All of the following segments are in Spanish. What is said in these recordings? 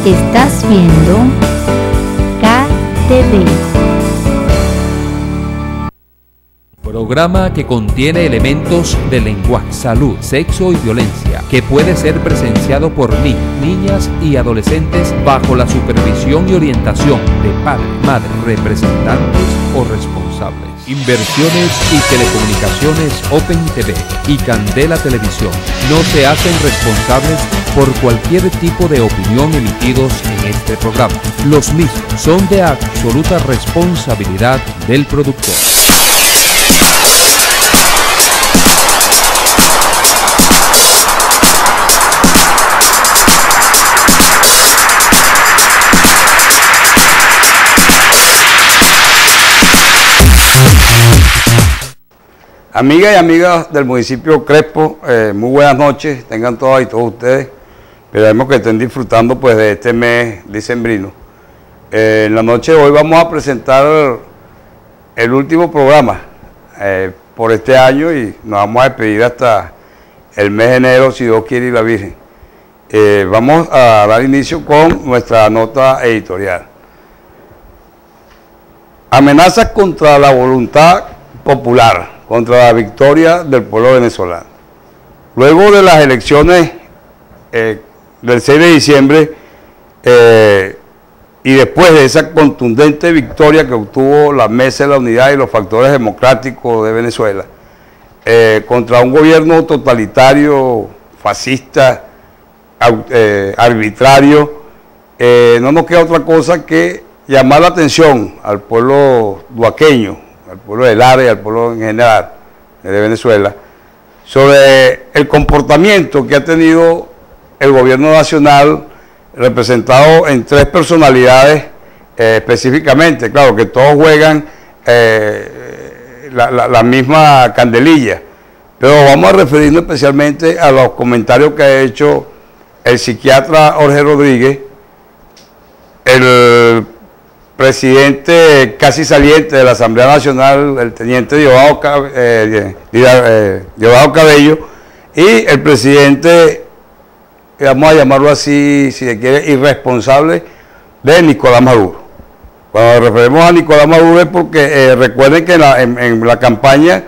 Estás viendo KTV. Programa que contiene elementos de lenguaje, salud, sexo y violencia, que puede ser presenciado por niños, niñas y adolescentes bajo la supervisión y orientación de padres, madres, representantes o responsables. Inversiones y Telecomunicaciones Open TV y Candela Televisión no se hacen responsables por cualquier tipo de opinión emitidos en este programa. Los mismos son de absoluta responsabilidad del productor. Amigas y amigas del municipio Crespo, muy buenas noches, tengan todas y todos ustedes. Esperemos que estén disfrutando pues de este mes dicembrino. En la noche de hoy vamos a presentar el último programa por este año y nos vamos a despedir hasta el mes de enero, si Dios quiere y la Virgen. Vamos a dar inicio con nuestra nota editorial. Amenazas contra la voluntad popular, contra la victoria del pueblo venezolano. Luego de las elecciones del 6 de diciembre y después de esa contundente victoria que obtuvo la Mesa de la Unidad y los Factores Democráticos de Venezuela contra un gobierno totalitario, fascista, arbitrario, no nos queda otra cosa que llamar la atención al pueblo duaqueño, al pueblo del área y al pueblo en general de Venezuela, sobre el comportamiento que ha tenido el gobierno nacional representado en tres personalidades específicamente, claro que todos juegan la misma candelilla, pero vamos a referirnos especialmente a los comentarios que ha hecho el psiquiatra Jorge Rodríguez, el presidente casi saliente de la Asamblea Nacional, el teniente Diosdado Cabello, y el presidente, vamos a llamarlo así, si se quiere, irresponsable, de Nicolás Maduro. Cuando nos referimos a Nicolás Maduro es porque recuerden que en la campaña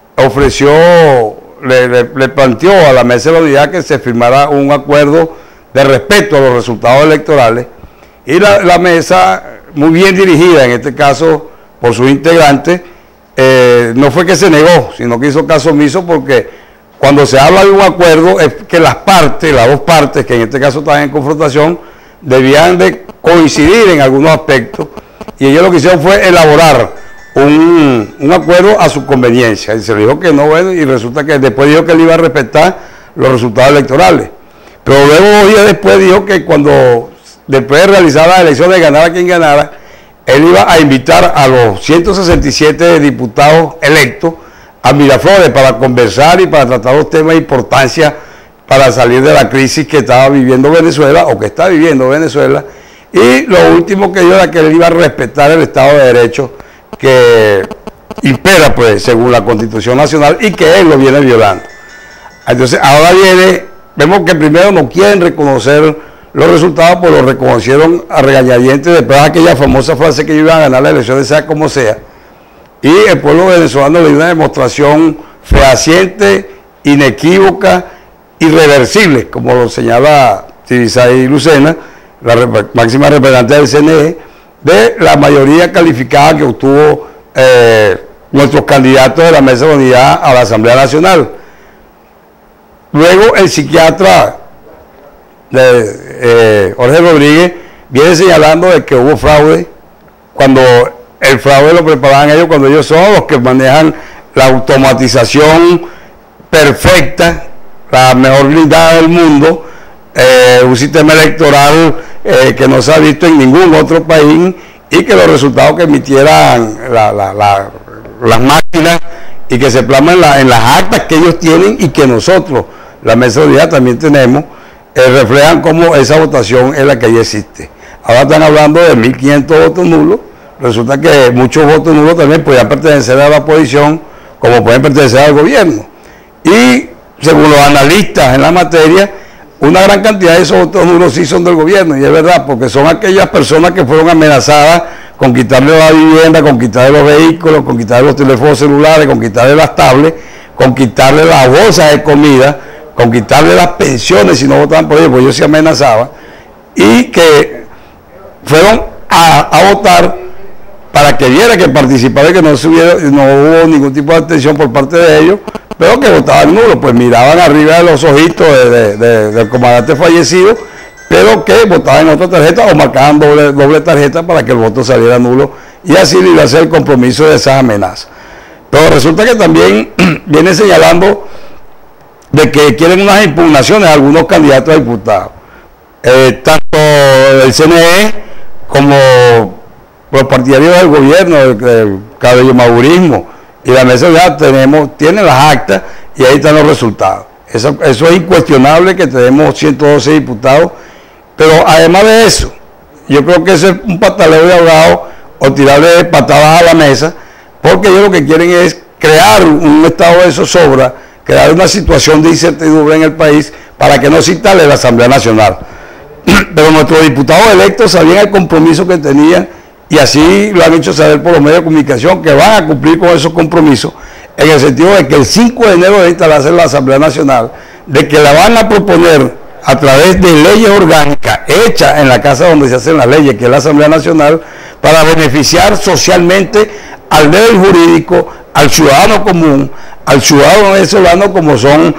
le planteó a la Mesa de la Unidad que se firmara un acuerdo de respeto a los resultados electorales, y la mesa, muy bien dirigida en este caso por sus integrantes, no fue que se negó, sino que hizo caso omiso, porque cuando se habla de un acuerdo es que las dos partes, que en este caso estaban en confrontación, debían de coincidir en algunos aspectos, y ellos lo que hicieron fue elaborar un acuerdo a su conveniencia, y se le dijo que no, bueno, y resulta que después dijo que él iba a respetar los resultados electorales, pero luego 2 días después dijo que después de realizar las elecciones, ganara quien ganara, él iba a invitar a los 167 diputados electos a Miraflores para conversar y para tratar los temas de importancia para salir de la crisis que estaba viviendo Venezuela, o que está viviendo Venezuela, y lo último que dijo era que él iba a respetar el Estado de Derecho que impera, pues, según la Constitución Nacional, y que él lo viene violando. Entonces, ahora vemos que primero no quieren reconocer los resultados, pues lo reconocieron a regañadientes después de aquella famosa frase que ellos iban a ganar las elecciones sea como sea, y el pueblo venezolano le dio una demostración fehaciente, inequívoca, irreversible, como lo señala Tibisay Lucena, la máxima representante del CNE, de la mayoría calificada que obtuvo nuestros candidatos de la Mesa de Unidad a la Asamblea Nacional. Luego el psiquiatra Jorge Rodríguez viene señalando de que hubo fraude, cuando el fraude lo preparaban ellos, cuando ellos son los que manejan la automatización perfecta, la mejor blindada del mundo, un sistema electoral que no se ha visto en ningún otro país, y que los resultados que emitieran las máquinas y que se plasman en las actas que ellos tienen y que nosotros, la Mesa de Unidad, también tenemos, reflejan cómo esa votación es la que ya existe. Ahora están hablando de 1.500 votos nulos. Resulta que muchos votos nulos también podían pertenecer a la oposición, como pueden pertenecer al gobierno. Y según los analistas en la materia, una gran cantidad de esos votos nulos sí son del gobierno, y es verdad, porque son aquellas personas que fueron amenazadas con quitarle la vivienda, con quitarle los vehículos, con quitarle los teléfonos celulares, con quitarle las tablets, con quitarle las bolsas de comida, con quitarle las pensiones si no votaban por ellos, porque ellos se amenazaban, y que fueron a votar para que viera que participara y que no hubo ningún tipo de atención por parte de ellos, pero que votaban nulo, pues miraban arriba de los ojitos del comandante fallecido, pero que votaban en otra tarjeta o marcaban doble tarjeta para que el voto saliera nulo, y así librarse el compromiso de esas amenazas. Pero resulta que también viene señalando de que quieren unas impugnaciones a algunos candidatos a diputados, tanto el CNE como los partidarios del gobierno, del cabello madurismo y la mesa ya tienen las actas y ahí están los resultados. Eso es incuestionable, que tenemos 112 diputados, pero además de eso, yo creo que eso es un pataleo de ahogado o tirarle patadas a la mesa, porque ellos lo que quieren es crear un estado de zozobra, crear una situación de incertidumbre en el país para que no se instale la Asamblea Nacional. Pero nuestros diputados electos sabían el compromiso que tenían, y así lo han hecho saber por los medios de comunicación, que van a cumplir con esos compromisos, en el sentido de que el 5 de enero debe instalarse la Asamblea Nacional, de que la van a proponer a través de leyes orgánicas hechas en la casa donde se hacen las leyes, que es la Asamblea Nacional, para beneficiar socialmente al nivel jurídico, al ciudadano común, al ciudadano venezolano, como son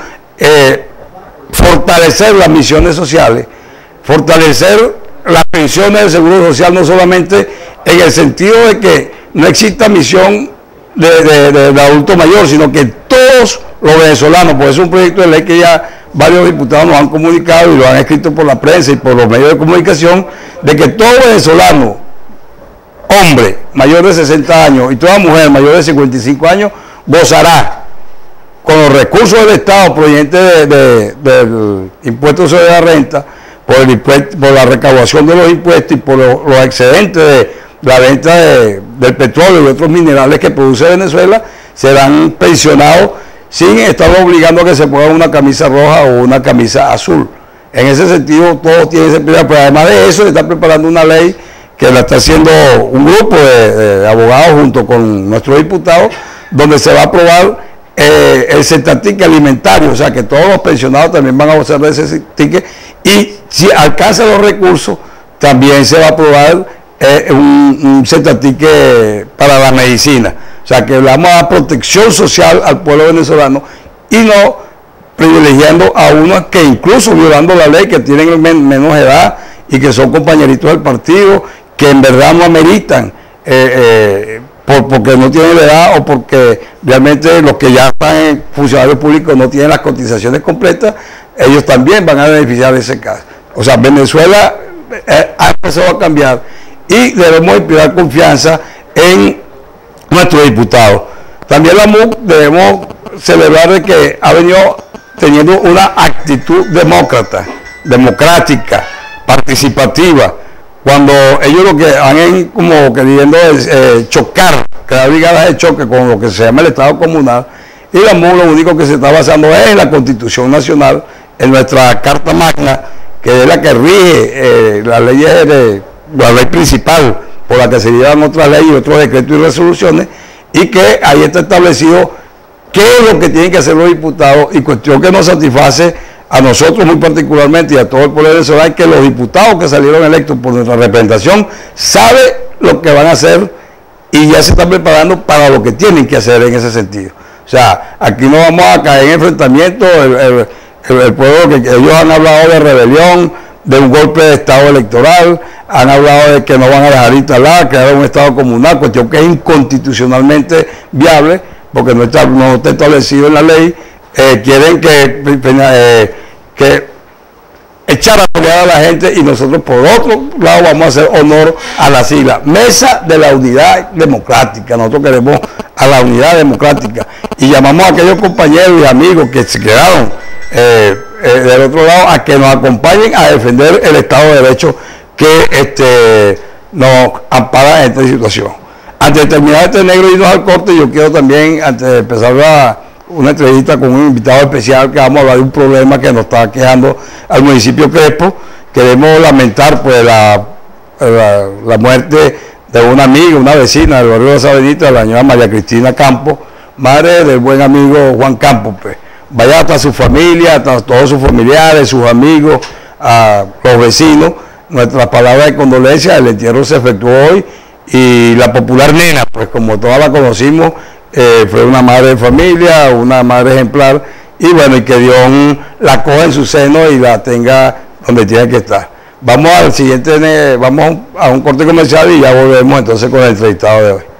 fortalecer las misiones sociales, fortalecer las pensiones del Seguro Social, no solamente en el sentido de que no exista misión de adulto mayor, sino que todos los venezolanos, porque es un proyecto de ley que ya varios diputados nos han comunicado y lo han escrito por la prensa y por los medios de comunicación, de que todo venezolano, hombre mayor de 60 años y toda mujer mayor de 55 años, gozará con los recursos del Estado provenientes del impuesto sobre la renta, por la recaudación de los impuestos y por los excedentes de la venta del petróleo y otros minerales que produce Venezuela, serán pensionados sin estar obligando a que se pongan una camisa roja o una camisa azul. En ese sentido, todos tienen ese privilegio, pero además de eso, se está preparando una ley que la está haciendo un grupo de abogados junto con nuestros diputados, donde se va a aprobar el CETATIC alimentario, o sea que todos los pensionados también van a gozar de ese ticket, y si alcanza los recursos, también se va a aprobar un CETATIC para la medicina. O sea que le vamos a dar protección social al pueblo venezolano y no privilegiando a unos que, incluso violando la ley, que tienen menos edad y que son compañeritos del partido, que en verdad no ameritan porque no tienen la edad o porque realmente los que ya están en funcionarios públicos no tienen las cotizaciones completas, ellos también van a beneficiar de ese caso. O sea, Venezuela ha empezado a cambiar y debemos inspirar confianza en nuestros diputados. También la MUC debemos celebrar de que ha venido teniendo una actitud democrática, participativa, cuando ellos lo que han como queriendo es chocar, crear brigadas de choque con lo que se llama el Estado comunal, y la MUC lo único que se está basando es en la Constitución Nacional, en nuestra Carta Magna, que es la que rige las leyes la ley principal por la que se llevan otras leyes, otros decretos y resoluciones, y que ahí está establecido qué es lo que tienen que hacer los diputados, y cuestión que nos satisface a nosotros muy particularmente y a todo el pueblo venezolano, es que los diputados que salieron electos por nuestra representación saben lo que van a hacer y ya se están preparando para lo que tienen que hacer en ese sentido. O sea, aquí no vamos a caer en enfrentamiento. El pueblo, que ellos han hablado de rebelión, de un golpe de Estado electoral, han hablado de que no van a dejar instalar, crear un Estado comunal, cuestión que es inconstitucionalmente viable, porque no está establecido en la ley. Quieren que echar a pelear a la gente, y nosotros por otro lado vamos a hacer honor a la sigla Mesa de la Unidad Democrática. Nosotros queremos a la unidad democrática y llamamos a aquellos compañeros y amigos que se quedaron del otro lado a que nos acompañen a defender el Estado de Derecho que nos ampara en esta situación. Antes de terminar este negro y irnos al corte, yo quiero también, antes de empezar una entrevista con un invitado especial que vamos a hablar de un problema que nos está quejando al municipio Crespo. Queremos lamentar pues la muerte de una amiga, una vecina del barrio de Sabenita, la señora María Cristina Campos, madre del buen amigo Juan Campos. Pues. Vaya hasta su familia, hasta todos sus familiares, sus amigos, a los vecinos, nuestras palabras de condolencia. El entierro se efectuó hoy y la popular nena, pues como todas la conocimos, fue una madre de familia, una madre ejemplar, y bueno, y que Dios la coja en su seno y la tenga donde tiene que estar. Vamos al siguiente, vamos a un corte comercial y ya volvemos entonces con el entrevistado de hoy.